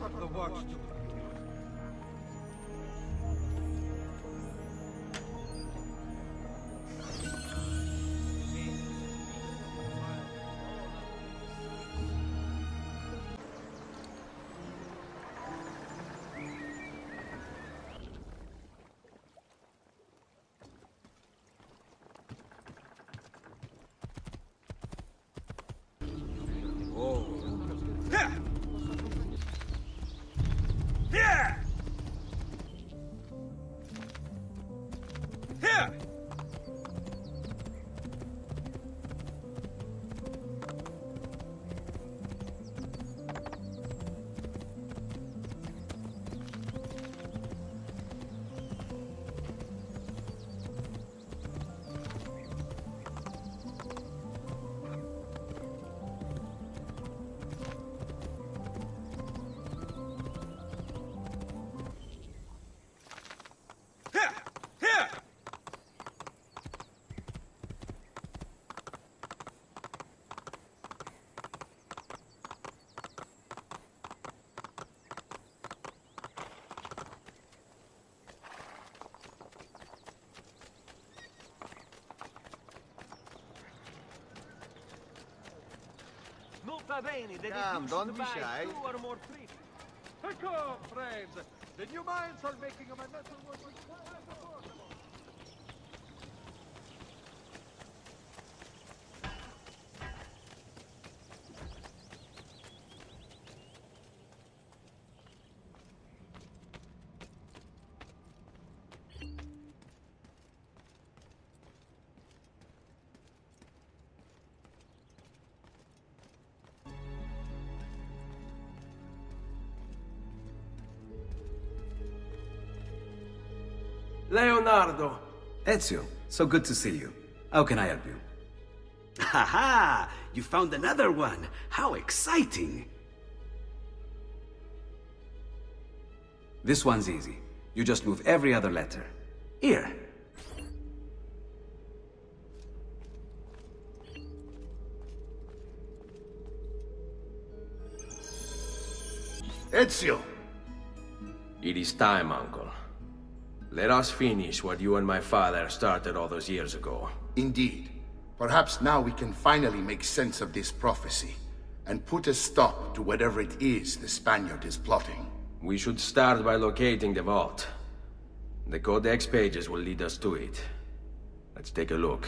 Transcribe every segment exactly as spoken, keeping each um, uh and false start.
What the watch do? Come, don't be shy. Come, friends. The new mines are making my metal work as affordable. Leonardo! Ezio, so good to see you. How can I help you? Ha-ha! You found another one! How exciting! This one's easy. You just move every other letter. Here. Ezio! It is time, uncle. Let us finish what you and my father started all those years ago. Indeed. Perhaps now we can finally make sense of this prophecy, and put a stop to whatever it is the Spaniard is plotting. We should start by locating the vault. The Codex pages will lead us to it. Let's take a look.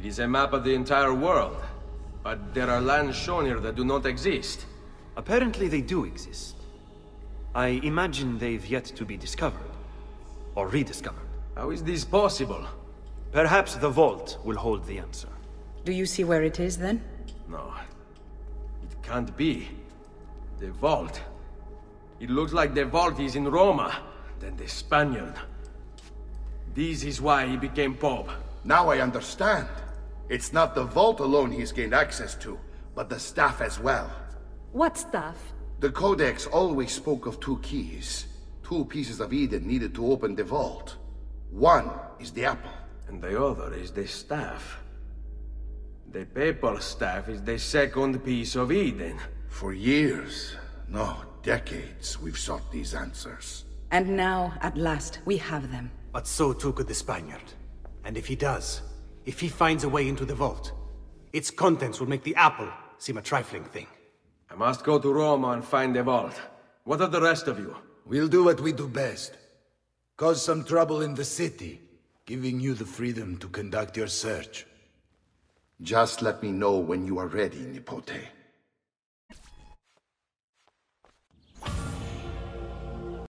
is a map of the entire world. But there are lands shown here that do not exist. Apparently they do exist. I imagine they've yet to be discovered. Or rediscovered. How is this possible? Perhaps the vault will hold the answer. Do you see where it is, then? No. It can't be. The vault. It looks like the vault is in Roma, then the Spaniard. This is why he became Pope. Now I understand. It's not the vault alone he's gained access to, but the staff as well. What staff? The Codex always spoke of two keys. Two pieces of Eden needed to open the vault. One is the apple. And the other is the staff. The papal staff is the second piece of Eden. For years, no, decades, we've sought these answers. And now, at last, we have them. But so too could the Spaniard. And if he does, if he finds a way into the vault, its contents will make the apple seem a trifling thing. I must go to Roma and find the vault. What of the rest of you? We'll do what we do best. Cause some trouble in the city, giving you the freedom to conduct your search. Just let me know when you are ready, Nipote.